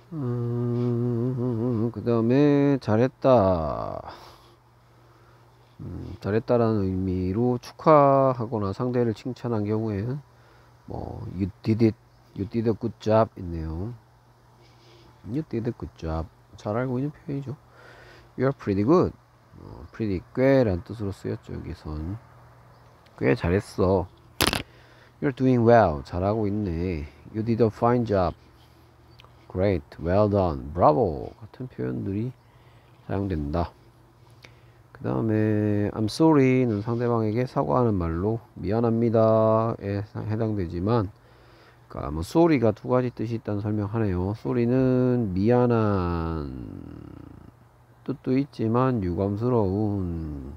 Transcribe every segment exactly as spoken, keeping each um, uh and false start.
음, 그 다음에 잘했다. 음, 잘했다라는 의미로 축하하거나 상대를 칭찬한 경우에는 뭐 you did it, you did a good job 있네요. You did a good job. 잘 알고 있는 표현이죠. You're pretty good. 어, pretty 꽤란 뜻으로 쓰였죠. 여기선 꽤 잘했어. You're doing well. 잘하고 있네. You did a fine job. Great. Well done. Bravo. 같은 표현들이 사용된다. 그 다음에 I'm sorry는 상대방에게 사과하는 말로 미안합니다에 해당되지만, 그러니까 뭐 sorry가 두 가지 뜻이 있다는 설명하네요. sorry는 미안한 뜻도 있지만 유감스러운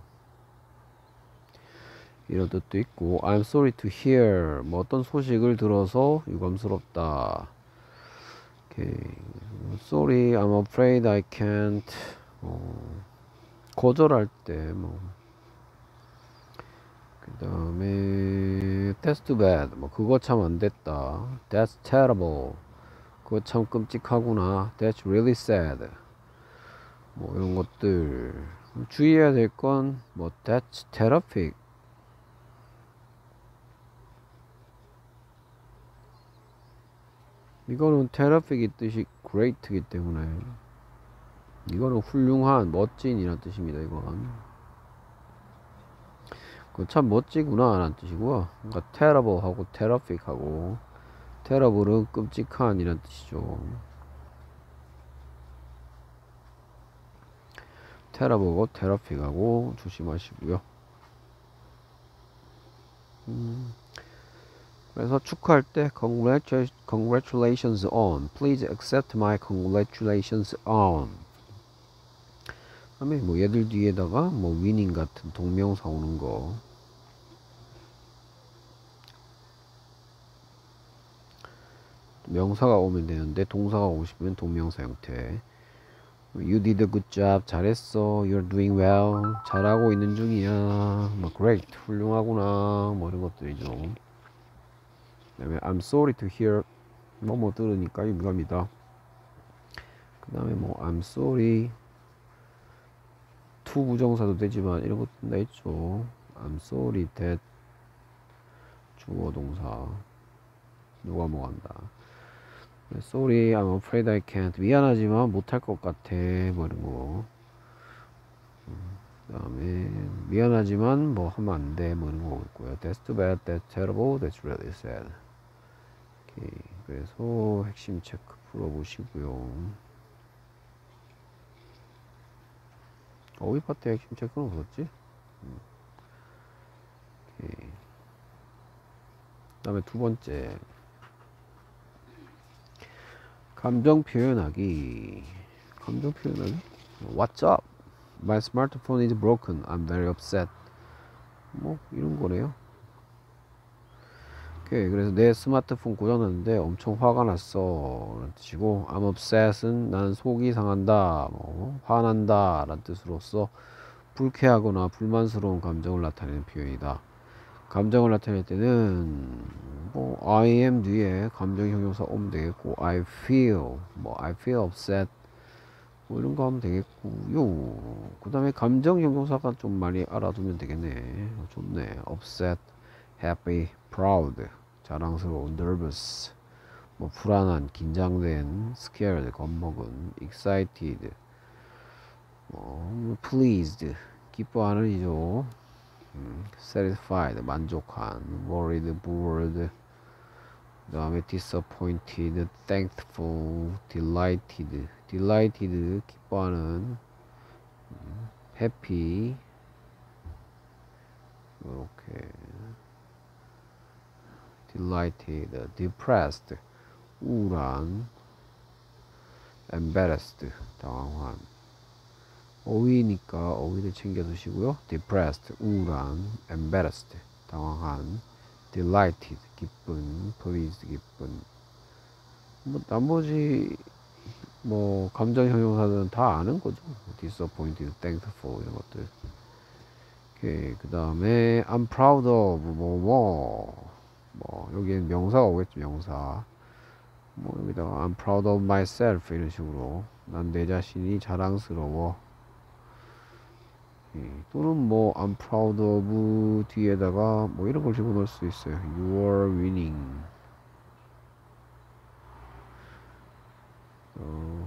이런 뜻도 있고, I'm sorry to hear 뭐 어떤 소식을 들어서 유감스럽다. 오케이. Sorry, I'm afraid I can't. 어, 거절할 때 뭐. 그 다음에 That's too bad. 뭐 그거 참 안 됐다. That's terrible. 그거 참 끔찍하구나. That's really sad. 뭐 이런 것들 주의해야 될 건 뭐 That's terrific. 이거는 terrific이 뜻이 great이기 때문에 이거는 훌륭한, 멋진 이란 뜻입니다. 이건 그 참 멋지구나 라는 뜻이고요. 그러니까 terrible 하고 terrific 하고, terrible은 끔찍한 이란 뜻이죠. terrible하고 terrific 하고 조심하시고요. 음, 그래서 축하할 때 congratulations on, please accept my congratulations on. 그다음에 뭐 얘들 뒤에다가 뭐 winning 같은 동명사 오는 거. 명사가 오면 되는데 동사가 오시면 동명사 형태. You did a good job. 잘했어. You're doing well. 잘하고 있는 중이야. 뭐 great. 훌륭하구나. 뭐 이런 것들이죠. 그 다음에 I'm sorry to hear. 뭐 뭐 들으니까 유감이다. 그 다음에 뭐 I'm sorry to 부정사도 되지만 이런 것도 나 있죠. I'm sorry that 주어 동사. 누가 뭐 한다. Sorry, I'm afraid I can't. 미안하지만 못할 것 같아. 뭐 이런 거. 그 다음에 미안하지만 뭐 하면 안 돼. 뭐 이런 거 있고요. That's too bad. That's terrible. That's really sad. 오케이. 그래서 핵심 체크 풀어보시고요. 어휘 파트의 핵심 체크는 없었지? 오케이. 그 다음에 두 번째. 감정 표현하기. 감정 표현하기? What's up? My smartphone is broken. I'm very upset. 뭐 이런 거네요. 오케이. 그래서 내 스마트폰 고장났는데 엄청 화가 났어 라는 뜻이고, I'm upset은 나는 속이 상한다, 뭐 화난다 라는 뜻으로서 불쾌하거나 불만스러운 감정을 나타내는 표현이다. 감정을 나타낼 때는 뭐 I am 뒤에 감정 형용사 오면 되겠고, I feel 뭐 I feel upset 뭐 이런 거 하면 되겠고요. 그 다음에 감정 형용사가 좀 많이 알아두면 되겠네. 좋네. upset, happy, proud 자랑스러운, nervous 뭐 불안한, 긴장된, scared 겁먹은, excited 뭐 pleased 기뻐하는 이죠. 음, satisfied 만족한, worried, bored 그 다음에 disappointed, thankful, delighted delighted 기뻐하는, 음, happy 이렇게 delighted, depressed 우울한, embarrassed 당황한. 어휘니까 어휘를 챙겨 두시고요. depressed 우울한, embarrassed 당황한, delighted 기쁜, pleased 기쁜. 뭐 나머지 뭐 감정 형용사들은 다 아는 거죠. disappointed, thankful 이런 것들. 오케이. 그 다음에 I'm proud of 뭐뭐 뭐, 뭐 여기엔 명사가 오겠죠. 명사. 뭐 여기다가 I'm proud of myself 이런 식으로 난 내 자신이 자랑스러워. 예, 또는 뭐 I'm proud of 뒤에다가 뭐 이런 걸 집어넣을 수 있어요. You're winning. 어,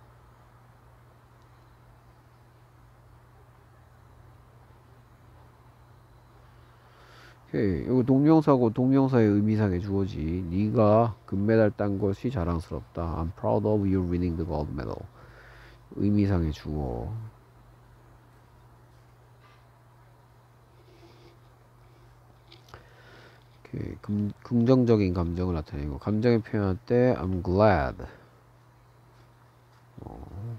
오케이. 이거 동명사고 동명사의 의미상의 주어지. 네가 금메달 딴 것이 자랑스럽다. I'm proud of you winning the gold medal. 의미상의 주어. 오케이. 금, 긍정적인 감정을 나타내고 감정을 표현할 때 I'm glad. 어,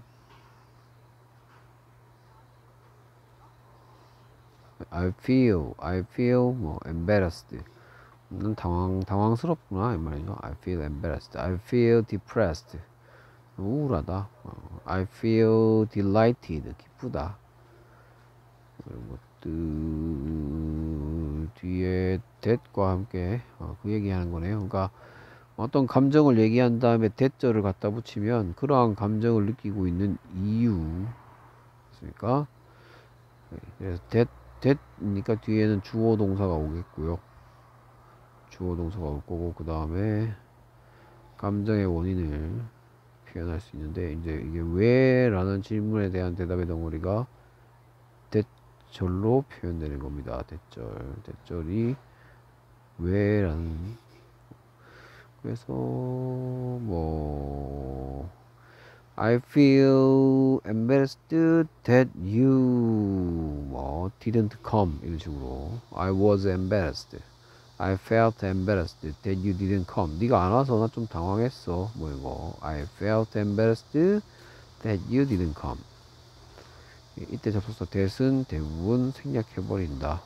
I feel, I feel 뭐 embarrassed. 난 당황 당황스럽구나 이 말이죠. I feel embarrassed. I feel depressed. 우울하다. 어, I feel delighted. 기쁘다. 이런 것들 뒤에 that과 함께 어, 그 얘기하는 거네요. 그러니까 어떤 감정을 얘기한 다음에 that절을 갖다 붙이면 그러한 감정을 느끼고 있는 이유. 그러니까 그래서 that that이니까 뒤에는 주어 동사가 오겠고요. 주어 동사가 올 거고 그 다음에 감정의 원인을 표현할 수 있는데 이제 이게 왜 라는 질문에 대한 대답의 덩어리가 대절로 표현되는 겁니다. 대절 대절이 왜 라는 그래서 뭐 I feel embarrassed that you 뭐 didn't come 이런 식으로 I was embarrassed I felt embarrassed that you didn't come. 네가 안 와서 나 좀 당황했어. 뭐 이거. I felt embarrassed that you didn't come. 이때 접속사 that은 대부분 생략해버린다.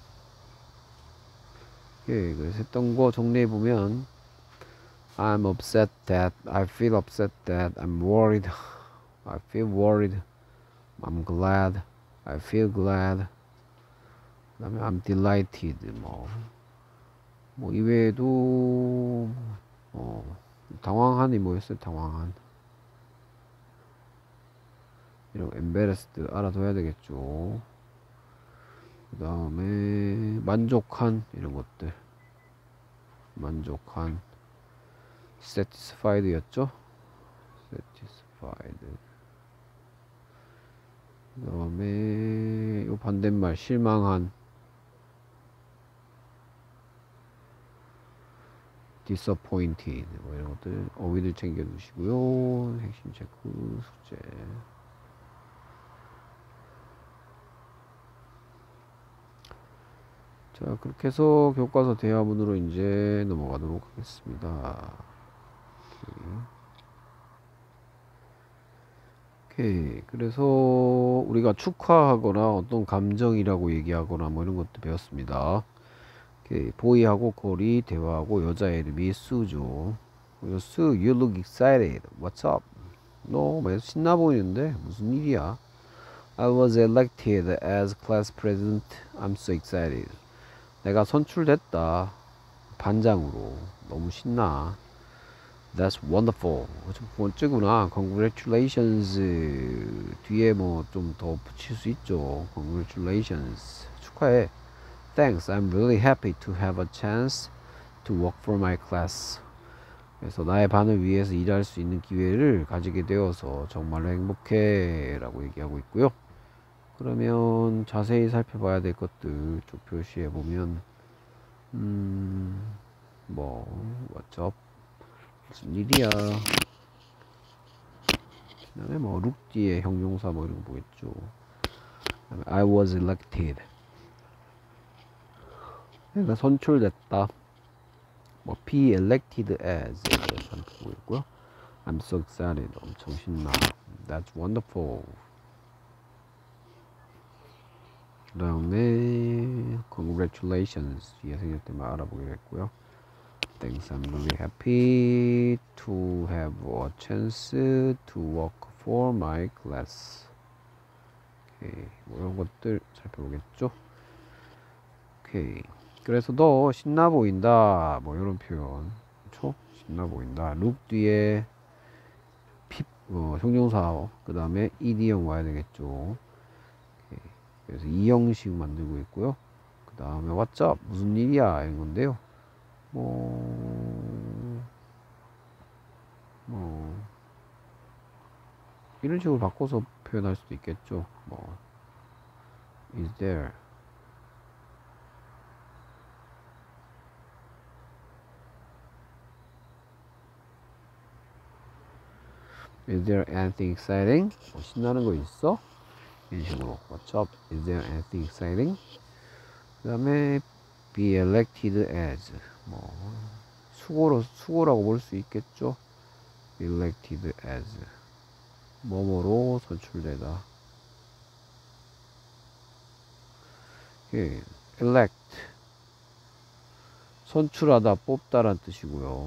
예, 그래서 했던 거 정리해보면 I'm upset that, I feel upset that, I'm worried, I feel worried, I'm glad, I feel glad, 그 다음에 I'm delighted, 뭐. 뭐 이외에도 어 당황한이 뭐였어요? 당황한 이런 embarrassed 알아둬야 되겠죠. 그 다음에 만족한 이런 것들 만족한 satisfied 였죠. satisfied 그 다음에 요 반대말 실망한 disappointed 뭐 이런 것들 어휘들 챙겨 두시고요. 핵심 체크 숙제. 자, 그렇게 해서 교과서 대화문으로 이제 넘어가도록 하겠습니다. 오케이. 오케이. 그래서 우리가 축하하거나 어떤 감정이라고 얘기하거나 뭐 이런 것도 배웠습니다. 오케이. 보이하고 걸이 대화하고 여자 이름이 수죠. 그래서 수, you look excited. What's up? 너 왜 신나 보이는데? 무슨 일이야? I was elected as class president. I'm so excited. 내가 선출됐다. 반장으로. 너무 신나. That's wonderful. 좀 멋지구나. Congratulations. 뒤에 뭐 좀 더 붙일 수 있죠. Congratulations. 축하해. Thanks. I'm really happy to have a chance to work for my class. 그래서 나의 반을 위해서 일할 수 있는 기회를 가지게 되어서 정말로 행복해 라고 얘기하고 있고요. 그러면 자세히 살펴봐야 될 것들 좀 표시해 보면 음, 뭐 what's up? 무슨 일이야? 그다음에 뭐 look 뒤에 형용사 뭐 이런 거 보겠죠. 그다음에 I was elected. 내가 선출됐다. 뭐 be elected as 이렇게 보고 있고요. I'm so excited. 엄청 신나. That's wonderful. 그 다음에 congratulations 뒤에 생길 때만 알아보겠고요. Thanks, I'm really happy to have a chance to work for my class. 오케이, 뭐 이런 것들 살펴보겠죠. 오케이, 그래서 너 신나 보인다 뭐 이런 표현 그렇죠? 신나 보인다. look 뒤에 피, 어, 형용사 그 다음에 ed형 와야 되겠죠. 오케이. 그래서 이 형식 만들고 있고요. 그 다음에 what's up 무슨 일이야 이런 건데요. 뭐, 뭐 이런 식으로 바꿔서 표현할 수도 있겠죠. 뭐 is there is there anything exciting? 뭐 신나는 거 있어? 이런 식으로 what's up? is there anything exciting? 그 다음에 be elected as 뭐 수고로 수고라고 볼 수 있겠죠. be elected as 뭐뭐로 선출되다. 예, elect 선출하다 뽑다란 뜻이고요.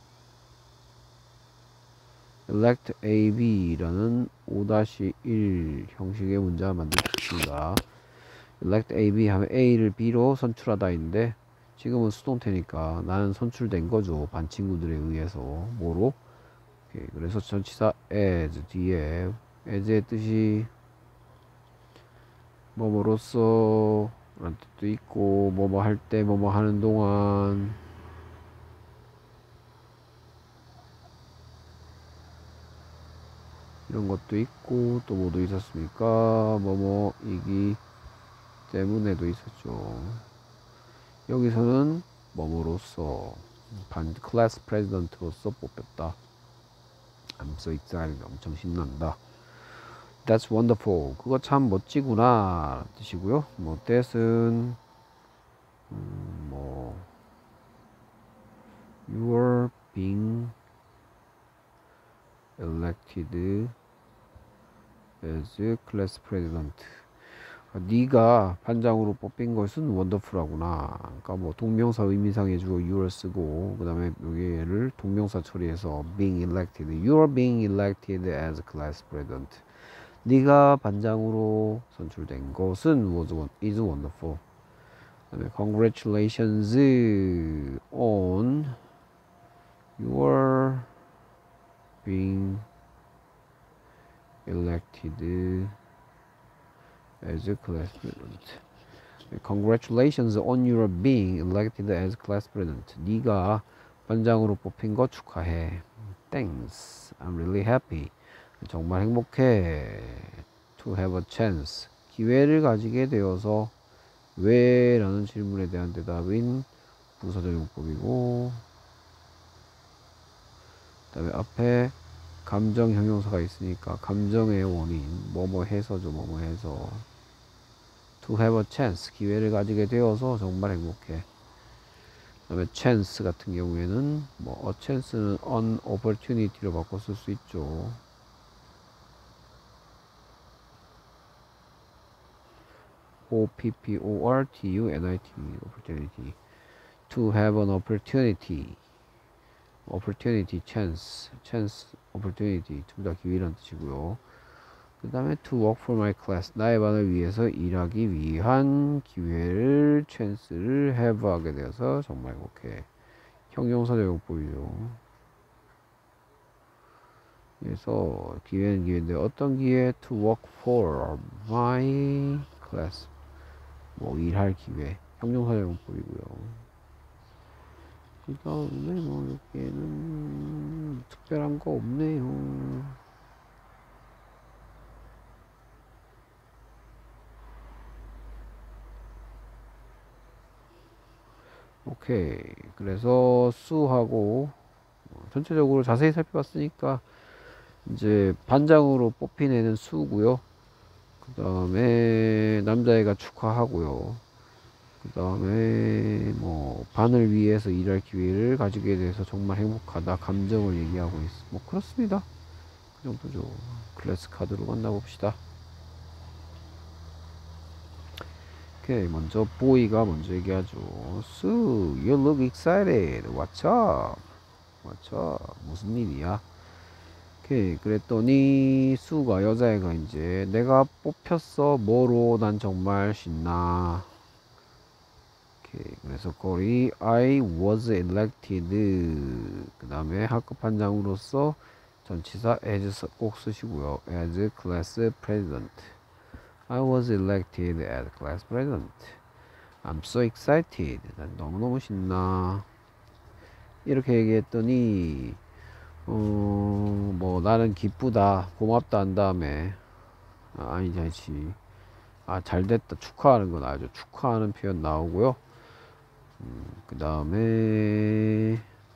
elect 에이비라는 오 일 형식의 문자 만들었습니다. elect 에이비 하면 A를 B로 선출하다인데 지금은 수동태니까 나는 선출된 거죠. 반 친구들에 의해서 뭐로? 오케이. 그래서 전치사 as 뒤에 as의 뜻이 뭐뭐로써 라는 뜻도 있고 뭐뭐 할 때 뭐뭐 하는 동안 이런 것도 있고 또 뭐도 있었습니까? 뭐뭐이기 때문에도 있었죠. 여기서는 뭐뭐로서 반 클래스 프레지던트로서 뽑혔다. I'm so excited. 엄청 신난다. That's wonderful. 그거 참 멋지구나 뜻이고요. 뭐 that은 음, 뭐 you're being elected as class president. 네가 반장으로 뽑힌 것은 wonderful하구나. 그러니까 뭐 동명사 의미상의 주어 you're 쓰고 그 다음에 여기를 동명사 처리해서 being elected. You're being elected as class president. 네가 반장으로 선출된 것은 was, is wonderful. 그 다음에 congratulations on your being elected as a class president. Congratulations on your being elected as class president. 네가 반장으로 뽑힌 거 축하해. Thanks. I'm really happy. 정말 행복해. To have a chance. 기회를 가지게 되어서 왜? 라는 질문에 대한 대답인 부사적용법이고 그 다음에 앞에 감정 형용사가 있으니까 감정의 원인 뭐뭐 해서죠. 뭐뭐 해서 to have a chance 기회를 가지게 되어서 정말 행복해. 그 다음에 chance 같은 경우에는 뭐 a chance는 an opportunity로 바꿔 쓸 수 있죠. O P P O R T U N I T opportunity. To have an opportunity. opportunity, chance, chance, opportunity 둘 다 기회란 뜻이고요. 그 다음에 to work for my class 나의 반을 위해서 일하기 위한 기회를 chance를 have 하게 되어서 정말 행복해. 형용사적 용법이죠. 그래서 기회는 기회인데 어떤 기회? to work for my class 뭐 일할 기회 형용사적 용법이고요. 그 다음에 뭐 여기에는 특별한 거 없네요. 오케이. 그래서 수하고 전체적으로 자세히 살펴봤으니까 이제 반장으로 뽑힌 애는 수고요. 그 다음에 남자애가 축하하고요. 그 다음에 뭐 반을 위해서 일할 기회를 가지게 돼서 정말 행복하다 감정을 얘기하고 있어. 뭐 그렇습니다. 그 정도죠. 클래스 카드로 만나봅시다. 오케이. 먼저 보이가 먼저 얘기하죠. Sue, you look excited. What's up? What's up? 무슨 일이야? 오케이. 그랬더니 수가 여자애가 이제 내가 뽑혔어. 뭐로 난 정말 신나. 오케이. 그래서 거리 I was elected. 그 다음에 학급 반장으로서 전치사 as 꼭 쓰시고요. as class president. I was elected as class president. I'm so excited. 난 너무너무 신나. 이렇게 얘기했더니 어, 뭐 나는 기쁘다, 고맙다 한 다음에 아, 아니지 아니지. 아, 잘됐다, 축하하는 건 알죠. 축하하는 표현 나오고요. 음, 그 다음에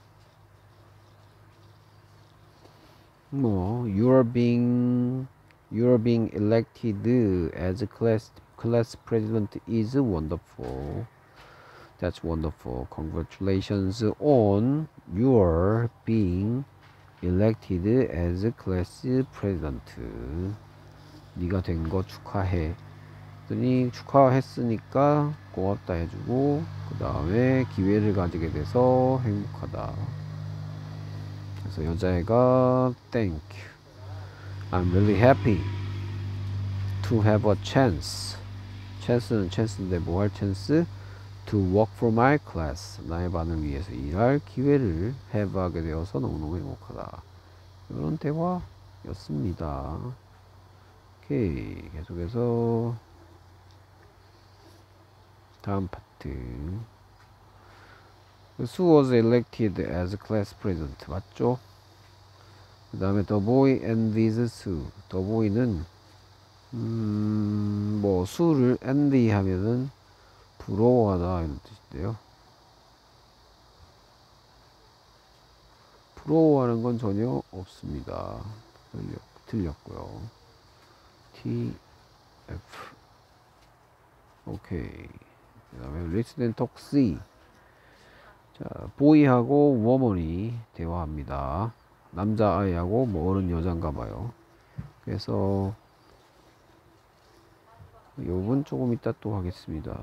뭐 you're being you're being elected as class class president is wonderful. That's wonderful. Congratulations on your being elected as class president. 네가 된 거 축하해. 그랬더니 축하했으니까 고맙다 해주고 그 다음에 기회를 가지게 돼서 행복하다. 그래서 여자애가 Thank you. I'm really happy to have a chance. chance는 chance인데 뭐 할 chance? To work for my class. 나의 반을 위해서 일할 기회를 have 하게 되어서 너무너무 행복하다. 이런 대화였습니다. 오케이. 계속해서 다음 파트. Sue was elected as class president. 맞죠? 그 다음에 The boy envies Sue. The boy는 음, 뭐 수를 envy 하면은 부러워하다 이런 뜻인데요. 부러워하는 건 전혀 없습니다. 틀렸, 틀렸고요. T, F. 오케이. 그 다음에 Listen and talk C. 자, 보이하고 워먼이 대화합니다. 남자아이하고 뭐 어른 여잔가 봐요. 그래서 요분 조금 이따 또 하겠습니다.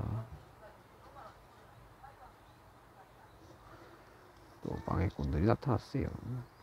또 방해꾼들이 나타났어요.